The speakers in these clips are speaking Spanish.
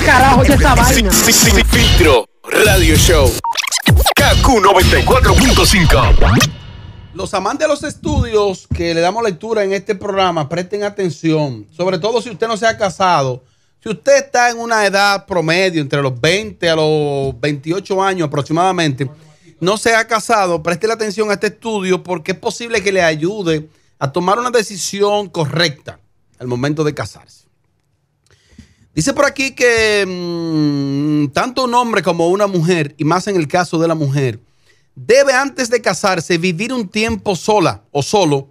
carajo es esa vaina? Sin filtro radio show. KQ 94.5. Los amantes de los estudios que le damos lectura en este programa, presten atención. Sobre todo si usted no se ha casado. Si usted está en una edad promedio, entre los 20 a los 28 años aproximadamente, no se ha casado, preste atención a este estudio porque es posible que le ayude a tomar una decisión correcta al momento de casarse. Dice por aquí que tanto un hombre como una mujer, y más en el caso de la mujer, debe antes de casarse vivir un tiempo sola o solo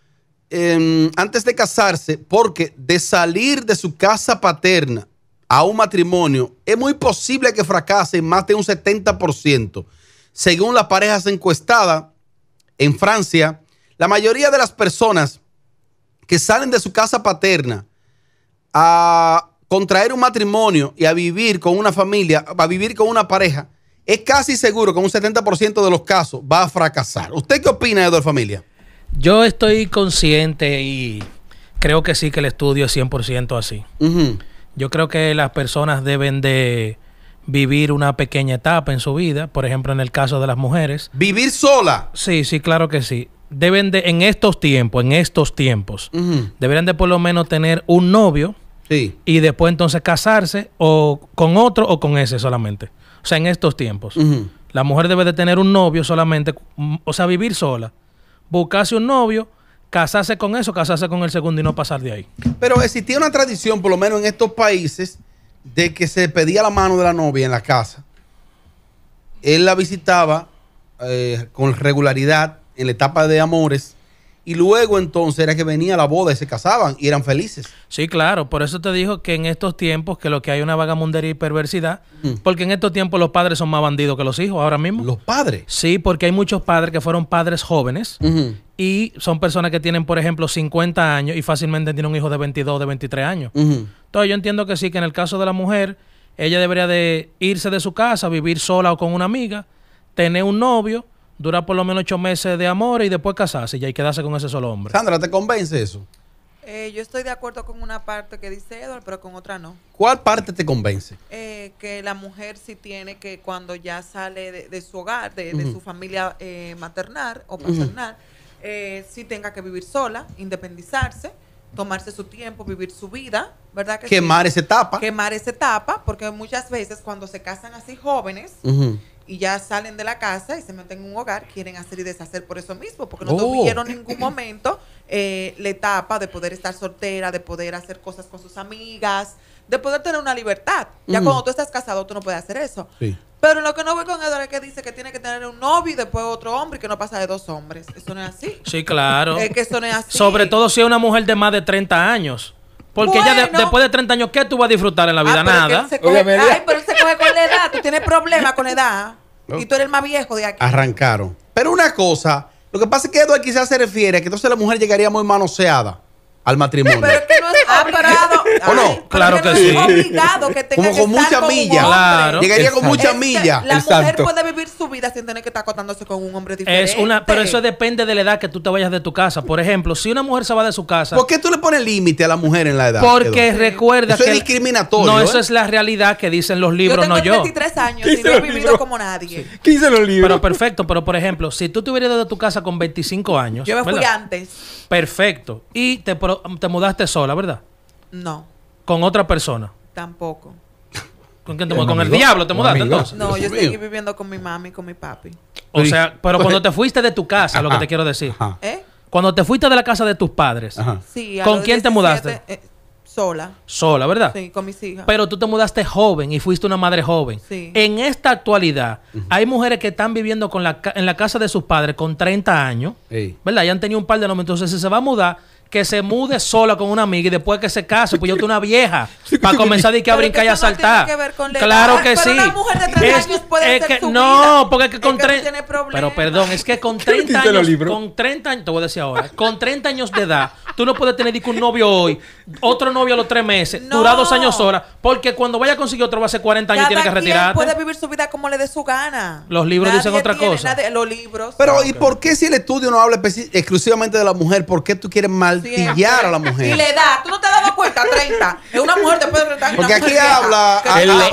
antes de casarse, porque de salir de su casa paterna a un matrimonio es muy posible que fracase en más de un 70%. Según las parejas encuestadas en Francia, la mayoría de las personas que salen de su casa paterna a contraer un matrimonio y a vivir con una familia, a vivir con una pareja, es casi seguro que un 70% de los casos va a fracasar. ¿Usted qué opina, Eduardo Familia? Yo estoy consciente y creo que sí, que el estudio es 100% así. Yo creo que las personas deben de vivir una pequeña etapa en su vida, por ejemplo, en el caso de las mujeres. ¿Vivir sola? Sí, claro que sí. Deben de, en estos tiempos, deberían de por lo menos tener un novio y después entonces casarse o con otro o con ese solamente. O sea, en estos tiempos. La mujer debe de tener un novio solamente, o sea, vivir sola. Buscarse un novio, casarse con eso, casarse con el segundo y no pasar de ahí. Pero existía una tradición, por lo menos en estos países, de que se pedía la mano de la novia en la casa. Él la visitaba con regularidad en la etapa de amores y luego entonces era que venía la boda y se casaban y eran felices. Sí, claro. Por eso te digo que en estos tiempos que lo que hay es una vagamundería y perversidad, porque en estos tiempos los padres son más bandidos que los hijos ahora mismo. ¿Los padres? Sí, porque hay muchos padres que fueron padres jóvenes y son personas que tienen, por ejemplo, 50 años y fácilmente tienen un hijo de 22, de 23 años. Entonces yo entiendo que sí, que en el caso de la mujer, ella debería de irse de su casa, vivir sola o con una amiga, tener un novio, durar por lo menos 8 meses de amor y después casarse y quedarse con ese solo hombre. Sandra, ¿te convence eso? Yo estoy de acuerdo con una parte que dice Edward, pero con otra no. ¿Cuál parte te convence? Que la mujer sí tiene que, cuando ya sale de su hogar, de su familia maternal o paternal, sí tenga que vivir sola, independizarse, tomarse su tiempo, vivir su vida, ¿verdad? Que quemar esa etapa. Quemar esa etapa, porque muchas veces cuando se casan así jóvenes y ya salen de la casa y se meten en un hogar, quieren hacer y deshacer por eso mismo, porque no tuvieron en ningún momento la etapa de poder estar soltera, de poder hacer cosas con sus amigas, de poder tener una libertad. Ya cuando tú estás casado, tú no puedes hacer eso. Sí. Pero lo que no voy con Eduardo es que dice que tiene que tener un novio y después otro hombre y que no pasa de 2 hombres. Eso no es así. Sí, claro. Es que eso no es así. Sobre todo si es una mujer de más de 30 años. Porque ella después de 30 años, ¿qué tú vas a disfrutar en la vida? Nada. Pero él se coge con la edad. Tú tienes problemas con la edad. Y tú eres el más viejo de aquí. Arrancaron. Pero una cosa, lo que pasa es que Eduardo quizás se refiere a que entonces la mujer llegaría muy manoseada al matrimonio. Pero es que no es obligado. ¿O no? Claro que sí. No es obligado que tenga como con mucha milla. Claro. Llegaría con mucha milla. La mujer puede vivir su vida sin tener que estar acotándose con un hombre diferente. Pero eso depende de la edad que tú te vayas de tu casa. Por ejemplo, si una mujer se va de su casa... ¿Por qué tú le pones límite a la mujer en la edad? Porque recuerda que... Eso es discriminatorio. No, eso es la realidad que dicen los libros, no yo. Yo tengo 33 años y no he vivido como nadie. ¿Qué dicen los libros? Pero perfecto. Pero, por ejemplo, si tú te hubieras ido de tu casa con 25 años... Yo me fui antes. Perfecto. Y te mudaste sola, ¿verdad? No. ¿Con otra persona? Tampoco. ¿Con quién te mudaste? ¿Con el diablo te mudaste entonces? No, yo seguí viviendo con mi mami y con mi papi. O sea, pero cuando te fuiste de tu casa, lo que te quiero decir. Cuando te fuiste de la casa de tus padres, sí, ¿con quién te mudaste? Sola. Sola, ¿verdad? Sí, con mis hijas. Pero tú te mudaste joven y fuiste una madre joven. Sí. En esta actualidad, hay mujeres que están viviendo en la casa de sus padres con 30 años, ¿verdad? Ya han tenido un par de nombres. Entonces, si se va a mudar, que se mude sola con una amiga y después que se case, pues yo tengo una vieja para comenzar a brincar y a saltar. Claro que sí. Pero una mujer de 30 años puede ser su no, vida. porque es que con 30 Pero perdón, es que con 30 años, te voy a decir ahora, con 30 años de edad, tú no puedes tener un novio hoy, otro novio a los 3 meses, durar 2 años sola, porque cuando vaya a conseguir otro va a ser 40 años y tiene que retirarte. Puede vivir su vida como le dé su gana. Los libros dicen otra cosa. Los libros. Pero, ¿y por qué si el estudio no habla exclusivamente de la mujer, por qué tú quieres martillar a la mujer? Y la edad. ¿Tú no te has dado no cuenta 30. Es una mujer después de 30 años. Porque aquí habla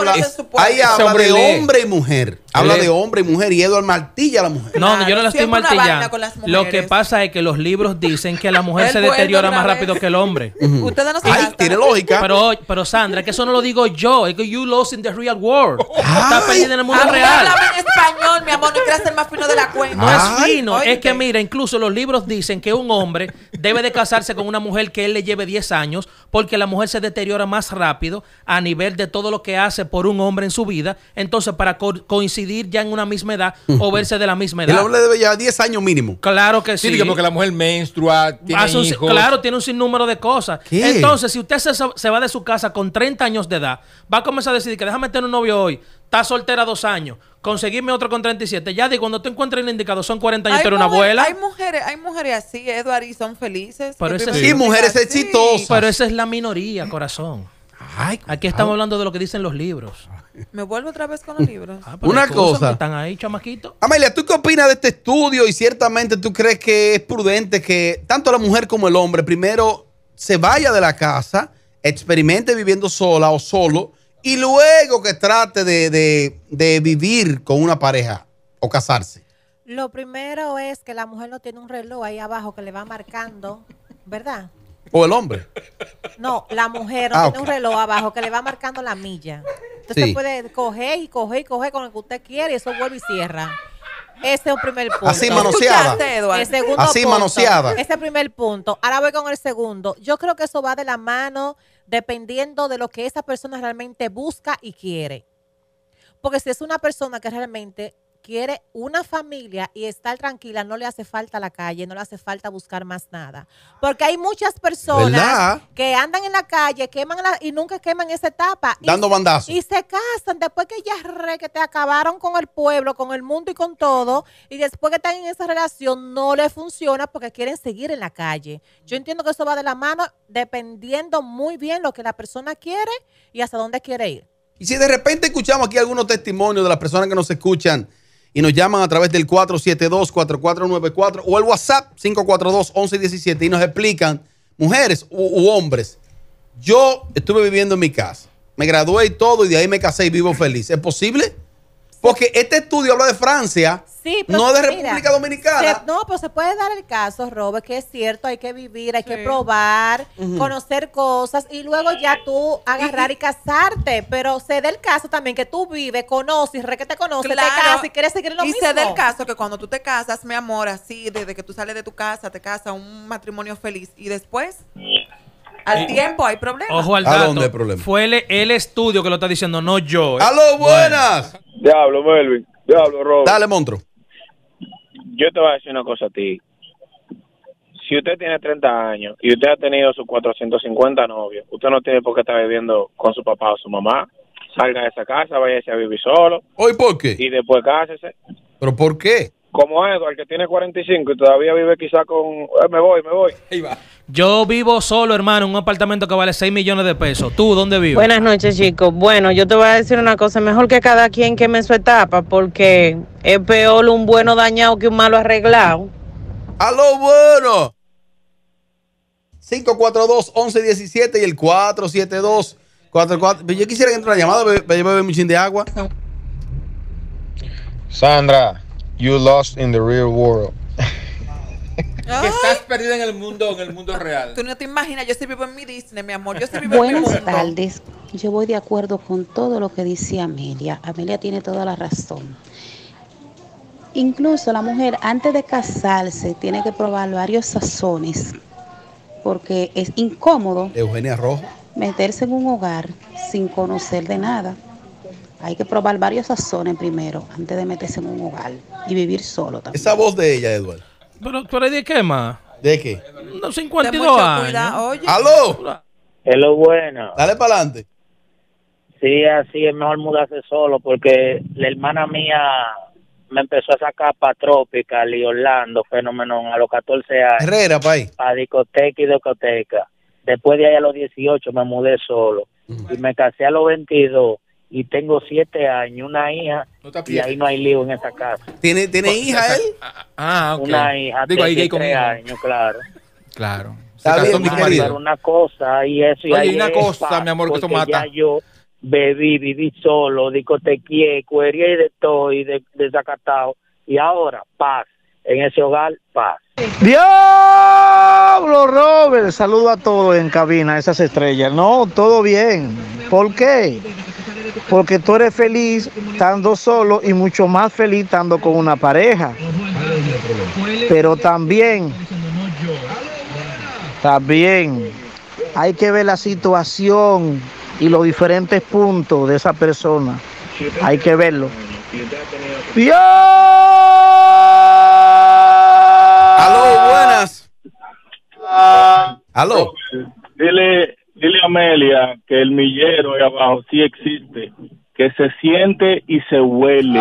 de hombre y mujer. Habla de hombre y mujer y Edward martilla a la mujer. No, yo no la estoy martillando. Lo que pasa es que los libros dicen que la mujer se deteriora más rápido que el hombre. Ustedes no saben. Tiene lógica. Pero Sandra, que eso no lo digo yo. Es que you lost in the real world. Estás perdida en el mundo real. Háblame en español, mi amor. No quieres ser más fino de la cuenta. No es fino. Es que mira, incluso los libros dicen que un hombre debe de casarse con una mujer que él le lleve 10 años porque la mujer se deteriora más rápido a nivel de todo lo que hace por un hombre en su vida. Entonces, para coincidir ya en una misma edad o verse de la misma edad. El hombre debe llevar 10 años mínimo. Claro que sí. Sí, porque la mujer menstrua, tiene hijos. Claro, tiene un sinnúmero de cosas. ¿Qué? Entonces, si usted se va de su casa con 30 años de edad, va a comenzar a decidir que déjame tener un novio hoy, está soltera 2 años, conseguirme otro con 37. Ya de cuando tú encuentres el indicado son 40 años, tú eres una abuela. Hay mujeres así, Edward, y son felices. Pero sí, mujeres exitosas. Pero esa es la minoría, corazón. Aquí estamos hablando de lo que dicen los libros. Me vuelvo otra vez con los libros. Una cosa. Están ahí, chamaquito. Amelia, ¿tú qué opinas de este estudio? Y ciertamente tú crees que es prudente que tanto la mujer como el hombre primero se vaya de la casa, experimente viviendo sola o solo, y luego que trate de vivir con una pareja o casarse. Lo primero es que la mujer no tiene un reloj ahí abajo que le va marcando, ¿verdad? ¿O el hombre? No, la mujer no tiene un reloj abajo que le va marcando la milla. Entonces puede coger y coger y coger con lo que usted quiere y eso vuelve y cierra. Ese es un primer punto. Así manoseada. El segundo así punto, manoseada. Ese es el primer punto. Ahora voy con el segundo. Yo creo que eso va de la mano dependiendo de lo que esa persona realmente busca y quiere. Porque si es una persona que realmente quiere una familia y estar tranquila, no le hace falta la calle, no le hace falta buscar más nada. Porque hay muchas personas ¿verdad? Que andan en la calle, y nunca queman esa etapa. Dando bandazos. Y se casan después que ya que te acabaron con el pueblo, con el mundo y con todo. Y después que están en esa relación, no les funciona porque quieren seguir en la calle. Yo entiendo que eso va de la mano dependiendo muy bien lo que la persona quiere y hasta dónde quiere ir. Y si de repente escuchamos aquí algunos testimonios de las personas que nos escuchan y nos llaman a través del 472-4494 o el WhatsApp 542-1117 y nos explican, mujeres u hombres, yo estuve viviendo en mi casa, me gradué y todo y de ahí me casé y vivo feliz. ¿Es posible? Porque este estudio habla de Francia, no de República Dominicana. Pero se puede dar el caso, Robert, que es cierto, hay que vivir, hay que probar, conocer cosas y luego ya tú agarrar y casarte. Pero se da el caso también que tú vives, conoces, que te conoces, te casas y quieres seguir en lo mismo. Y se da el caso que cuando tú te casas, mi amor, así, desde que tú sales de tu casa, te casas, un matrimonio feliz y después... Al tiempo hay problemas. Ojo al dato. ¿A dónde hay problemas? Fue el estudio que lo está diciendo, no yo. ¡Aló, buenas! Bueno. Diablo, Melvin. Diablo, Robert. Dale, monstruo. Yo te voy a decir una cosa a ti. Si usted tiene 30 años y usted ha tenido sus 450 novios, usted no tiene por qué estar viviendo con su papá o su mamá. Salga de esa casa, váyase a vivir solo. ¿Hoy por qué? Y después cásese. ¿Pero por qué? Como Edward, que tiene 45 y todavía vive quizá con... me voy. Ahí va. Yo vivo solo, hermano, en un apartamento que vale 6 millones de pesos. ¿Tú dónde vives? Buenas noches, chicos. Bueno, yo te voy a decir una cosa. Mejor que cada quien queme su etapa, porque es peor un bueno dañado que un malo arreglado. ¡Aló, bueno! 542-1117 y el 472-44. Yo quisiera que entre una llamada, para beber un chin de agua. Sandra, you lost in the real world. Que estás perdida en el mundo real. Tú no te imaginas, yo sí vivo en mi Disney, mi amor. Yo sí vivo en mi mundo. Buenas tardes. Yo voy de acuerdo con todo lo que dice Amelia. Amelia tiene toda la razón. Incluso la mujer, antes de casarse, tiene que probar varios sazones, porque es incómodo Eugenia Rojo meterse en un hogar sin conocer de nada. Hay que probar varios sazones primero, antes de meterse en un hogar y vivir solo también. Esa voz de ella, Edward. ¿Pero de qué más? ¿De qué? No, 52 años. Oye. ¡Aló! Hello, buena. Dale para adelante. Sí, así es mejor mudarse solo porque la hermana mía me empezó a sacar para Tropical y Orlando, fenómeno, a los 14 años. Herrera, país. A discoteca y discoteca. Después de ahí a los 18 me mudé solo. Y me casé a los 22 y tengo 7 años, una hija, y ahí no hay lío en esa casa. ¿Tiene hija él? Ah, ok. Una hija, digo, ahí 3 años, claro. Claro. Está bien, mi querido. Pero una cosa y eso. Y Oye, ahí una es cosa, paz, mi amor, que eso porque mata. ya yo viví solo, discotequé, cuería y de todo, y desacatado. Y ahora, paz. En ese hogar, paz. ¡Diablo, Robert! Saludo a todos en cabina, esas estrellas. No, todo bien. ¿Por qué? Porque tú eres feliz estando solo y mucho más feliz estando con una pareja. Pero también hay que ver la situación y los diferentes puntos de esa persona. Hay que verlo. ¡Dios! Aló, buenas. Aló. Dile a Amelia que el millero ahí abajo sí existe, que se siente y se huele.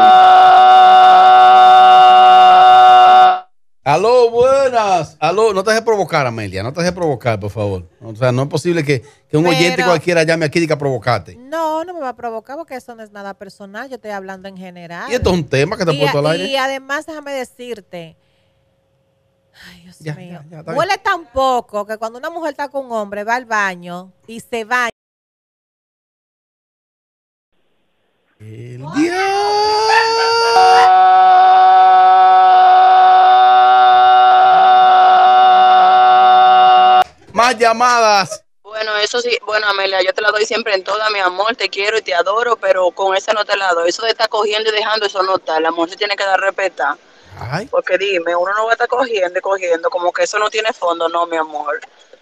Aló, buenas. Aló, no te dejes provocar, Amelia. No te dejes provocar, por favor. O sea, no es posible que un oyente cualquiera llame aquí y diga provocarte. No, no me va a provocar porque eso no es nada personal. Yo estoy hablando en general. Y esto es un tema que te ha puesto al aire. Y además, déjame decirte. Ay, Dios mío. Ya, está Huele tan poco que cuando una mujer está con un hombre, va al baño y se baña. El diablo. Más llamadas. Bueno, eso sí, bueno, Amelia, yo te la doy siempre en toda, mi amor, te quiero y te adoro, pero con esa no te la doy. Eso de estar cogiendo y dejando, eso no está. El amor se tiene que dar respetar. Ay. Porque dime, uno no va a estar cogiendo y cogiendo, como que eso no tiene fondo, no, mi amor.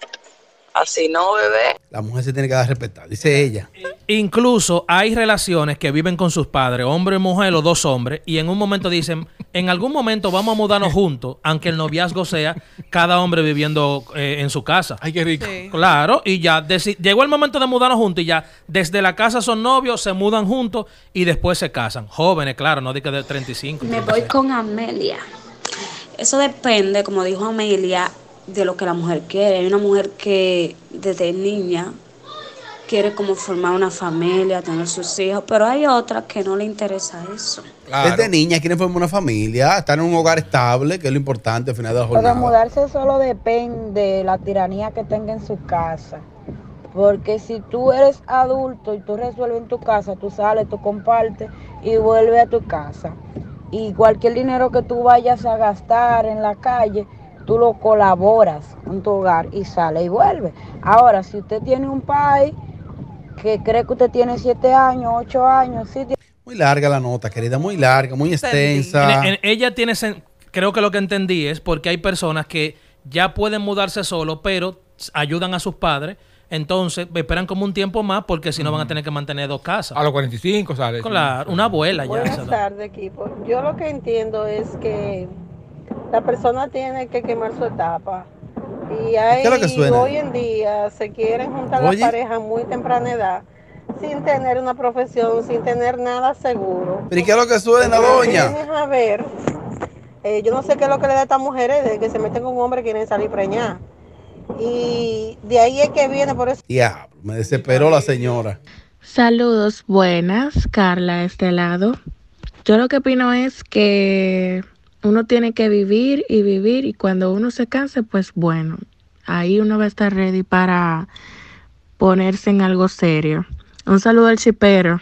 Así no, bebé. La mujer se tiene que dar a respetar, dice ella. Incluso hay relaciones que viven con sus padres, hombre y mujer o dos hombres, y en un momento dicen, en algún momento vamos a mudarnos juntos, aunque el noviazgo sea cada hombre viviendo en su casa. Ay, qué rico. Sí. Claro, y ya llegó el momento de mudarnos juntos y ya desde la casa son novios, se mudan juntos y después se casan. Jóvenes, claro, no de que de 35. Me voy con Amelia. Eso depende, como dijo Amelia, de lo que la mujer quiere. Hay una mujer que desde niña quiere como formar una familia, tener sus hijos, pero hay otra que no le interesa eso. Claro. Desde niña quieren formar una familia, estar en un hogar estable, que es lo importante al final de la jornada. Pero mudarse solo depende de la tiranía que tenga en su casa. Porque si tú eres adulto y tú resuelves en tu casa, tú sales, tú compartes y vuelves a tu casa. Y cualquier dinero que tú vayas a gastar en la calle, tú lo colaboras en tu hogar y sale y vuelve. Ahora, si usted tiene un país que cree que usted tiene 7 años, 8 años, sí. Muy larga la nota, querida, muy larga, muy extensa. Ella tiene, creo que lo que entendí es porque hay personas que ya pueden mudarse solo, pero ayudan a sus padres. Entonces esperan como un tiempo más porque si no van a tener que mantener 2 casas. A los 45 sale. Claro, una abuela ya. Buenas tardes, equipo. Yo lo que entiendo es que la persona tiene que quemar su etapa. Y hay, hoy en día se quieren juntar las parejas muy temprana edad, sin tener una profesión, sin tener nada seguro. ¿Pero y qué es lo que suena, doña? A ver, yo no sé qué es lo que le da a estas mujeres de que se meten con un hombre y quieren salir preñadas. Y de ahí es que viene por eso. Diablo, me desesperó la señora. Saludos, buenas, Carla, de este lado. Yo lo que opino es que uno tiene que vivir y cuando uno se canse, pues bueno, ahí uno va a estar ready para ponerse en algo serio. Un saludo al chipero.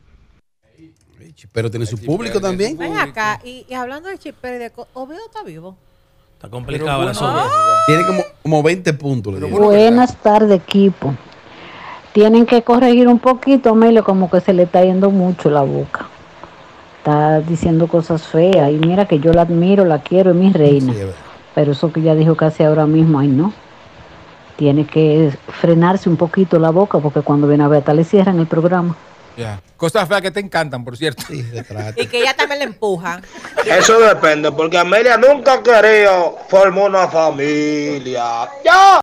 El chipero tiene su público también. Ven acá, y hablando del chipero, ¿Oviedo está vivo? Está complicado eso. Tiene como 20 puntos. Buenas tardes, equipo. Tienen que corregir un poquito, Amelia, como que se le está yendo mucho la boca. Está diciendo cosas feas. Y mira que yo la admiro, la quiero, es mi reina. Sí, pero eso que ella dijo casi ahora mismo, ay no. Tiene que frenarse un poquito la boca porque cuando viene a ver, hasta le cierran el programa. Yeah. Cosas feas que te encantan, por cierto. Sí, y que ella también le empuja. Eso depende, porque Amelia nunca ha querido formar una familia. ¡Ya!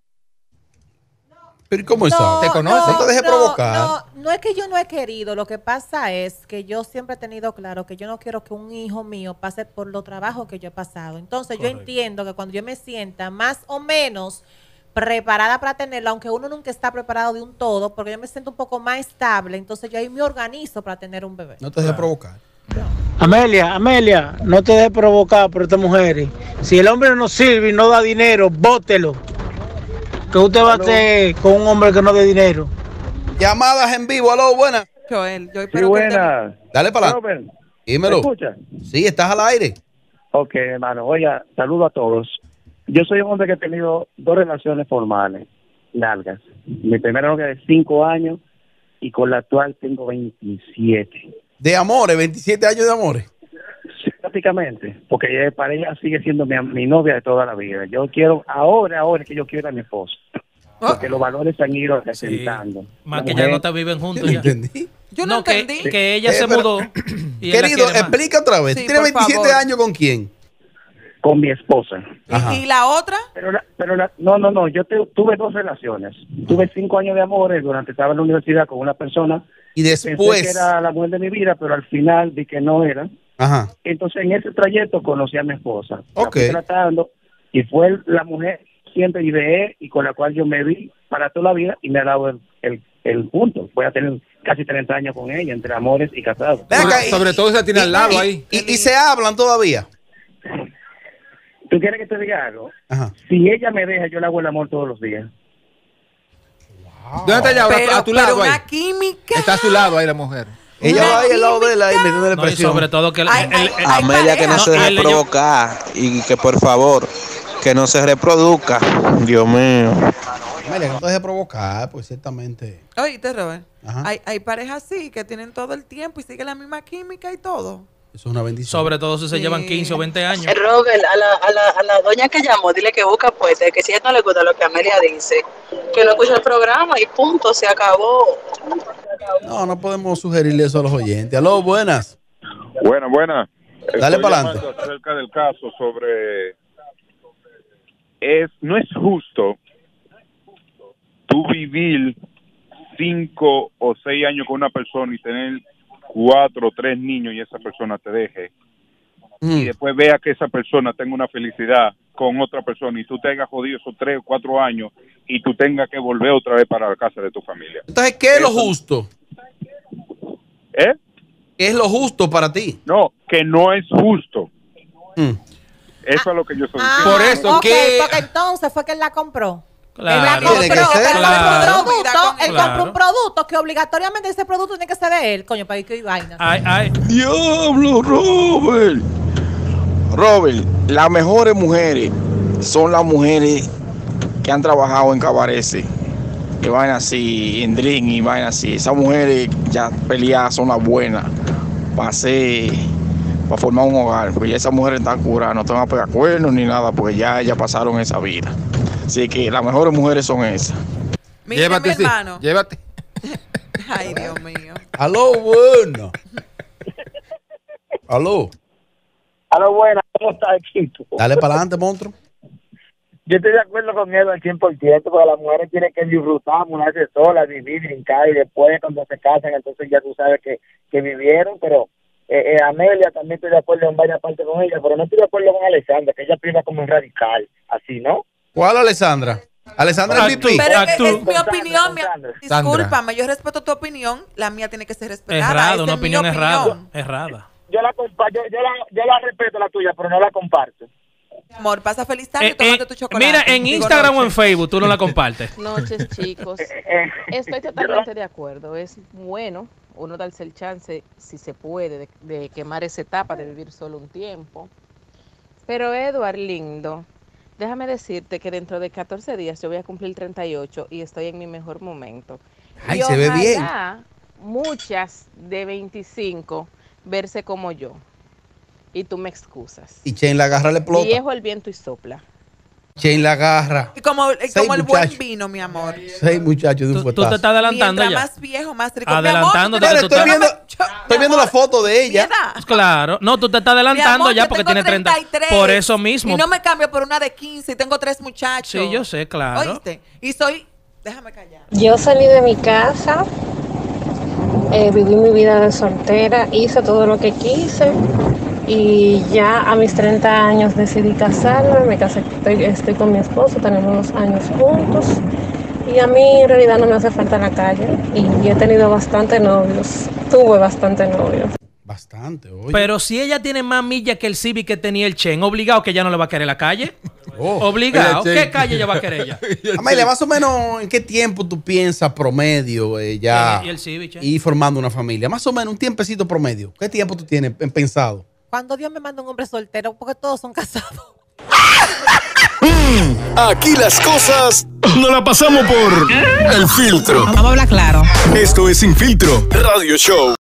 ¿Pero cómo es eso? ¿Te conoces? No te dejes provocar. No es que yo no he querido. Lo que pasa es que yo siempre he tenido claro que yo no quiero que un hijo mío pase por los trabajos que yo he pasado. Entonces, correcto, yo entiendo que cuando yo me sienta más o menos preparada para tenerlo, aunque uno nunca está preparado de un todo, porque yo me siento un poco más estable, entonces yo ahí me organizo para tener un bebé. No te dejes provocar. Amelia, no te dejes provocar por estas mujeres. Si el hombre no sirve y no da dinero, bótelo. ¿Qué usted va a hacer con un hombre que no dé dinero? Llamadas en vivo, aló, buenas. Joel, yo Sí, espero que buenas. Dale para Robert, allá. Dímelo. ¿me escuchas? Sí, estás al aire. Ok, hermano. Oiga, saludo a todos. Yo soy un hombre que he tenido 2 relaciones formales, largas. Mi primera novia de 5 años y con la actual tengo 27. De amores, 27 años de amores. Sí, prácticamente, porque para ella sigue siendo mi novia de toda la vida. Yo quiero, ahora es que yo quiero a mi esposa. Porque los valores se han ido acrecentando. Más que ya no te viven juntos. Ya. Yo no entendí. Que ella se mudó. Y él la Querido, quiere más. explica otra vez. Sí, ¿Tienes por 27 favor. años con quién? Con mi esposa. ¿Y la otra? No, yo tuve 2 relaciones. Tuve 5 años de amores durante estaba en la universidad con una persona. Y Pensé después. que era la mujer de mi vida, pero al final vi que no era. Ajá. Entonces en ese trayecto conocí a mi esposa. La Ok. fui tratando y fue la mujer siempre ideé y con la cual yo me vi para toda la vida y me ha dado el punto. Voy a tener casi 30 años con ella, entre amores y casados. Sobre todo se tiene al lado ahí. Y se hablan todavía. ¿Tú quieres que te diga algo? Ajá. Si ella me deja, yo le hago el amor todos los días. ¿Dónde está ella? A tu lado ahí. Una química. Está a su lado ahí la mujer. Ella va ahí al lado de él ahí metiéndole No, y presión. sobre todo que Amelia, que no se deje provocar y que por favor, que no se reproduzca. Dios mío. Amelia, que no te dejes provocar, pues ciertamente. Oíste, Robert. Ajá. Hay parejas así que tienen todo el tiempo y siguen la misma química y todo. Eso es una bendición. Sobre todo si se llevan 15 o 20 años. Robert, a la doña que llamó, dile que busca puente, que si a ella no le gusta lo que Amelia dice, que no escucha el programa y punto, se acabó. No podemos sugerirle eso a los oyentes. Aló, buenas. Buena. Dale Estoy para adelante. llamando acerca del caso sobre... No es justo tú vivir 5 o 6 años con una persona y tener 4 o 3 niños y esa persona te deje y después vea que esa persona tenga una felicidad con otra persona y tú te hayas jodido esos 3 o 4 años y tú tengas que volver otra vez para la casa de tu familia. Entonces, ¿qué es lo justo? ¿Eh? ¿Qué es lo justo para ti? No, que no es justo. Eso es lo que yo soy. Por eso, porque entonces fue que él la compró. Claro. Él compró un producto que obligatoriamente ese producto tiene que ser de él, coño, para que hay vaina. Diablo, Robert, las mejores mujeres son las mujeres que han trabajado en cabarets, que van así, en drink y van así. Esas mujeres ya peleadas son las buenas para formar un hogar, porque ya esas mujeres están curadas, no te van a pegar cuernos ni nada, porque ya pasaron esa vida. Así que las mejores mujeres son esas. Mira, Llévate, mi sí. hermano. Llévate. Ay, Dios mío. Aló, bueno. Aló. Buena, ¿cómo está, equipo? Dale para adelante, monstruo. Yo estoy de acuerdo con él al 100%, porque las mujeres tienen que disfrutar, mudarse solas, vivir, brincar, y después cuando se casan, entonces ya tú sabes que vivieron, pero Amelia también estoy de acuerdo en varias partes con ella, pero no estoy de acuerdo con Alessandra, que ella piensa como un radical, así, ¿no? ¿Cuál Alessandra? Alessandra es VP. Pero es mi opinión, discúlpame, yo respeto tu opinión, la mía tiene que ser respetada. Errado, una opinión errada. Yo la respeto la tuya, pero no la comparto. Amor, pasa feliz tarde y tómate tu chocolate. Mira, en Instagram o en Facebook tú no la compartes. Noches, chicos. Estoy totalmente de acuerdo. Es bueno uno darse el chance, si se puede, de quemar esa etapa de vivir solo un tiempo. Pero, Eduard, lindo, déjame decirte que dentro de 14 días yo voy a cumplir 38 y estoy en mi mejor momento. Ay, y se ve bien. Muchas de 25 verse como yo. Y tú me excusas. Y Chen la agarra, le explota. Viejo el viento y sopla. Chen la agarra. Y como el muchachos. buen vino, mi amor. 6 muchachos de un Tú te fuetazo. estás adelantando Mientras ya. más viejo, más rico. Adelantándote. Mi amor, Estoy viendo la foto de ella. Claro. No, tú te estás adelantando mi amor, ya yo porque tengo tiene 30. 33, Por eso mismo. Y no me cambio por una de 15 y tengo 3 muchachos. Sí, yo sé, claro. ¿Oíste? Y soy... Déjame callar. Yo salí de mi casa, viví mi vida de soltera, hice todo lo que quise y ya a mis 30 años decidí casarme, me casé, estoy con mi esposo, tenemos 2 años juntos y a mí en realidad no me hace falta la calle y he tenido bastante novios, tuve bastante novios. Bastante, oye. Pero si ella tiene más millas que el Civic que tenía el Chen, obligado que ya no le va a querer la calle. Obligado. ¿Qué calle ella va a querer ella? Amelia, más o menos, ¿en qué tiempo tú piensas promedio ya ¿Y el ceviche? ir formando una familia? Más o menos, un tiempecito promedio. ¿Qué tiempo tú tienes pensado? Cuando Dios me manda un hombre soltero, porque todos son casados. Aquí las cosas no la pasamos por el filtro. Vamos a hablar claro. Esto es Sin Filtro Radio Show.